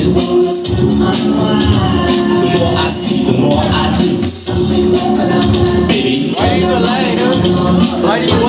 The more I see, the more I do. Baby, Why are you so loud, huh? Why do you